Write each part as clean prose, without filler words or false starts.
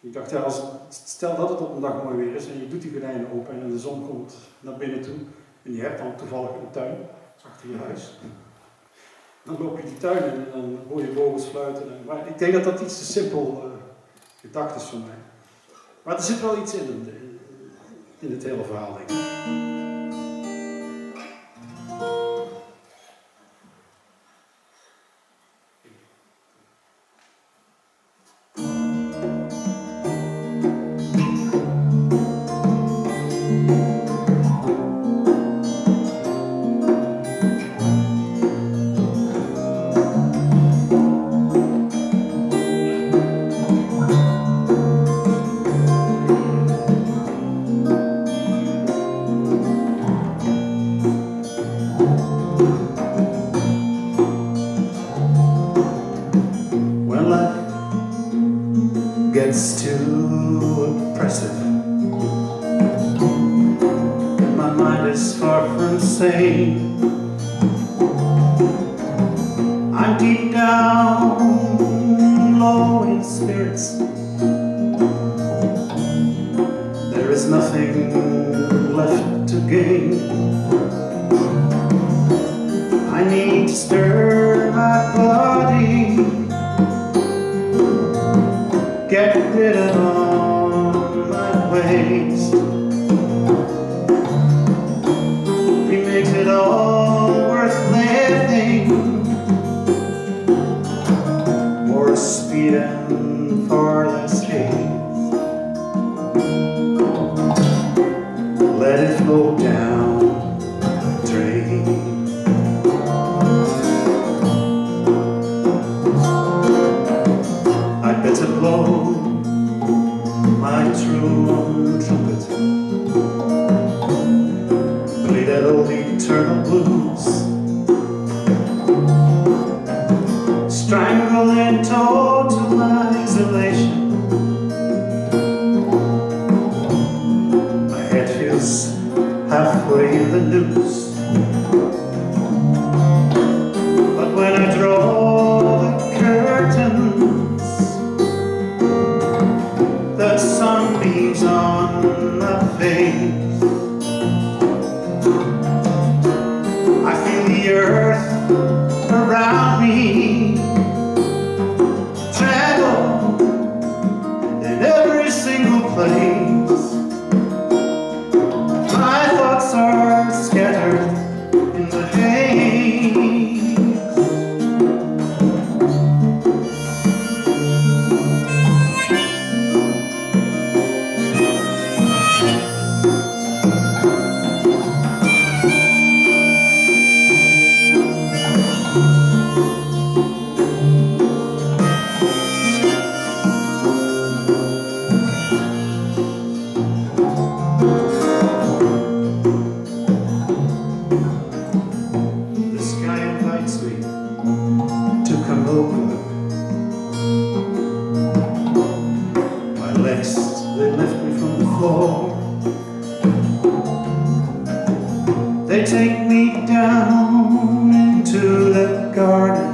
Ik dacht, ja, stel dat het op een dag mooi weer is en je doet die gordijnen open en de zon komt naar binnen toe en je hebt dan toevallig een tuin achter je huis. Dan loop je die tuin in en dan hoor je vogels fluiten. Maar ik denk dat dat iets te simpel gedacht is voor mij. Maar er zit wel iets in het hele verhaal, denk ik. Gets too oppressive and my mind is far from sane. I'm deep down, low in spirits. There is nothing left to gain. I need to stir my body, get rid of all my waste. He makes it all worth living. More speed and far less haste. Let it flow down the drain. I'd better blow my true trumpet, play that old eternal blues, strangle in total isolation. My head feels halfway in the noose, but when I draw the curtains, the sun beams on my face. I feel the earth around me tremble in every single place. My thoughts are scattered in the haze. To come over. My legs, they lift me from the floor. They take me down into that garden.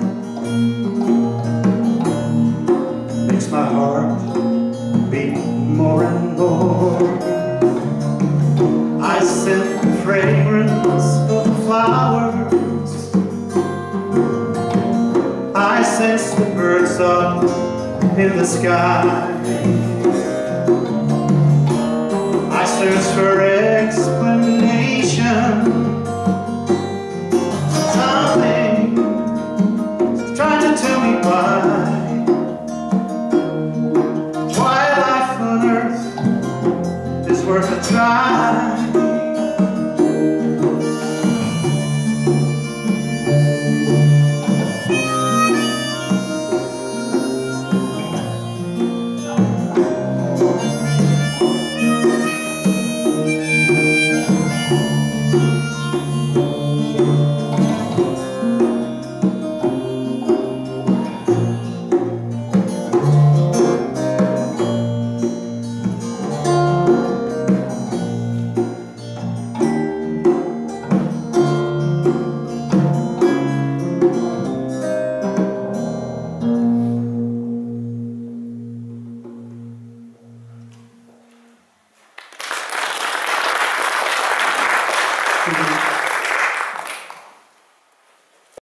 Makes my heart beat more and more. I scent the fragrance of flowers. I sense the birds up in the sky. I search for explanation. Something trying to tell me why life on earth is worth a try. Hartelijk bedankt.